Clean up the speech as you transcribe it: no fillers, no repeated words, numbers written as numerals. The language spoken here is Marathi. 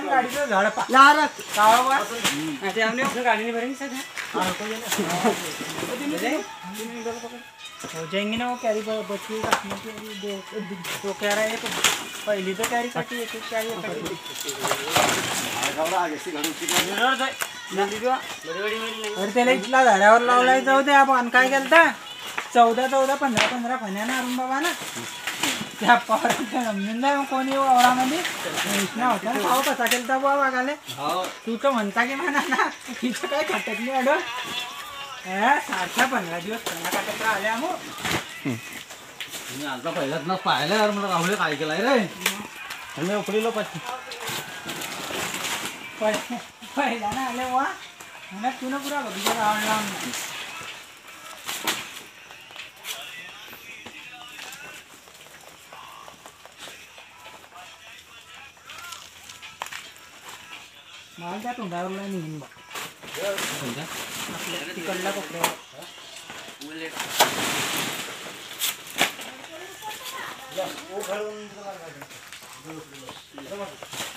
गाडीचं झाड लारक कावा ते आमने गाड़ी नहीं भरेंगे सर हो जाएंगे ना वो कैरी बच्ची काटने की तो कह रहा है पहली तो कैरी काटी एक कैरी अरे त्याला इथला झाडावर लावलाय जाऊ दे आपण काय केलं 14 15 फण्यानं अरुण बाबा ना त्या पावराच्या जमीन नाही कोणी वावरामध्ये कृष्णा होता ना भाऊ कसा केलता बुवा वागाले तू तर म्हणता की म्हणा ना तिचं काय खटत नाही अडं 15 दिवस फण्या काटत राहिले आम्ही आता पहिल्याच ना पाहिलं यार मला राहुले काय केलाय रे मी उकडीलो पहिला ना आले बुवा म्हणा तू ना पुरा बघितलं रावण लावून माल त्या तोंडावरला निघून बघ तिकडला कपड्यावर